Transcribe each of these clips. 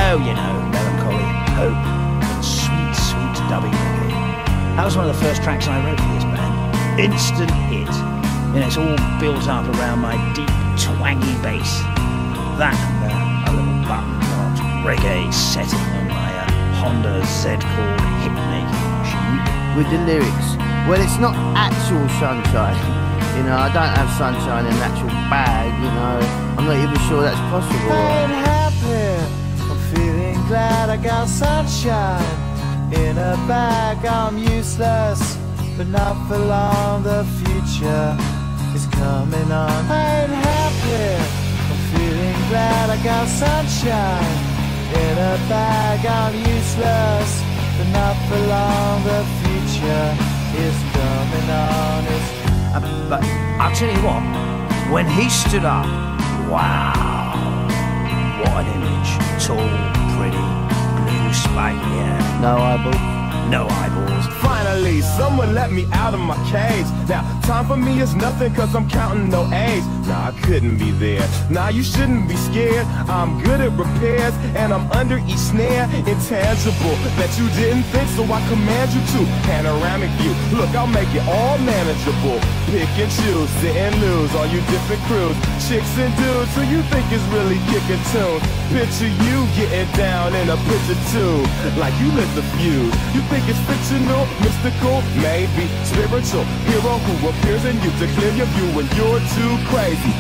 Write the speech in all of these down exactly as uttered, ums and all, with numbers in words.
Oh, you know, melancholy, hope, and sweet, sweet dubby reggae. That was one of the first tracks I wrote for this band. Instant hit. You know, it's all built up around my deep, twangy bass. That and uh, a little button-marked reggae setting on my uh, Honda Z called hit-making machine. With the lyrics, well, it's not actual sunshine. You know, I don't have sunshine in an actual bag, you know. I'm not even sure that's possible. I ain't happy, I'm feeling glad I got sunshine. In a bag I'm useless, but not for long, the future is coming on. I ain't happy, I'm feeling glad I got sunshine. In a bag I'm useless, but not for long, the future is coming on. It's Uh, but I'll tell you what, when he stood up, wow, what an image. Tall, pretty, blue spiky hair. No eyeballs. No eyeballs. Finally, someone let me out of my cage. Now, time for me is nothing cause I'm counting no age. Nah, I couldn't be there. Nah, you shouldn't be scared. I'm good at repairs and I'm under each snare. Intangible that you didn't think, so I command you to. Panoramic view, look, I'll make it all manageable. Pick and choose, sit and lose, all you different crews. Chicks and dudes who you think is really kicking tunes. Picture you getting down in a picture too, like you lit the fuse. You think it's fictional, mystical, maybe spiritual. Hero who appears in you to clear your view when you're too crazy.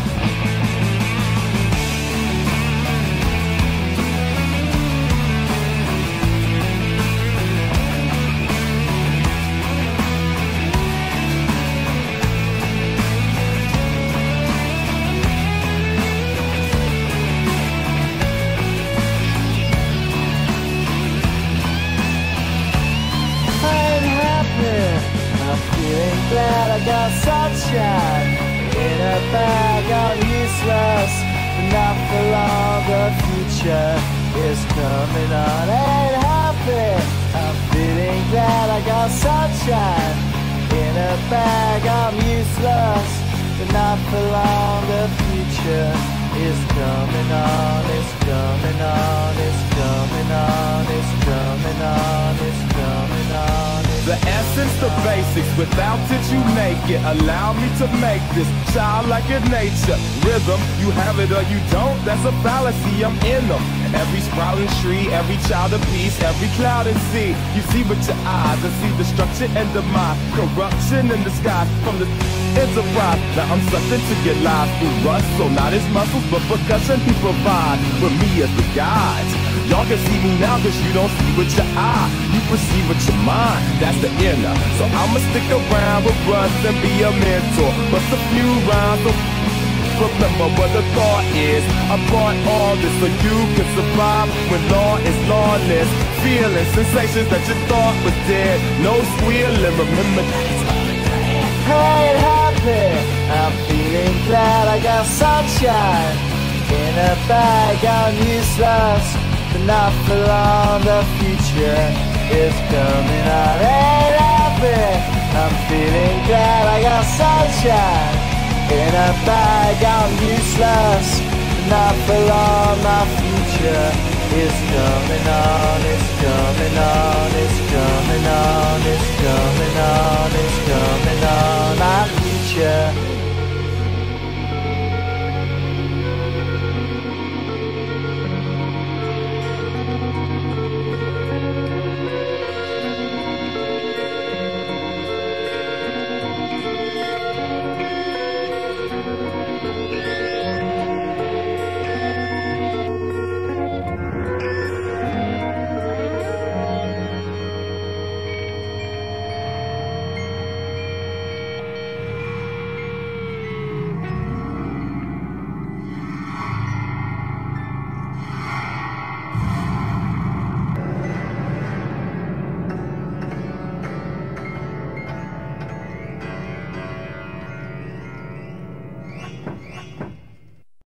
Glad I got sunshine. In a bag I'm useless, but not for long, the future is coming on. Ain't happy, I'm feeling glad I got sunshine. In a bag I'm useless, but not for long, the future is coming on. It's coming on, it's coming on, it's coming on, it's coming on. The essence, the basics, without it you make it. Allow me to make this childlike in nature. Rhythm, you have it or you don't, that's a fallacy, I'm in them. Every sprouting tree, every child of peace, every cloud and sea. You see with your eyes and see destruction and demise. Corruption in the sky from the enterprise. Now I'm sucked into your lives through rust, so not his muscles but percussion he provides. With me as the guide, y'all can see me now cause you don't see with your eye. You perceive with your mind, that's the inner. So I'ma stick around with Russ and be a mentor. Bust a few rhymes, so remember what the thought is. I brought all this so you can survive when law is lawless. Feeling sensations that you thought was dead. No squealing, remember that's all in your head. Hey, happy, I'm feeling glad I got sunshine. In a bag I'm useless, but not for long, the future is coming on. Hey, happy, I'm feeling glad I got sunshine. In a bag I'm useless, but not for long, my future is coming on, it's coming on, it's coming on, it's coming on, it's coming on.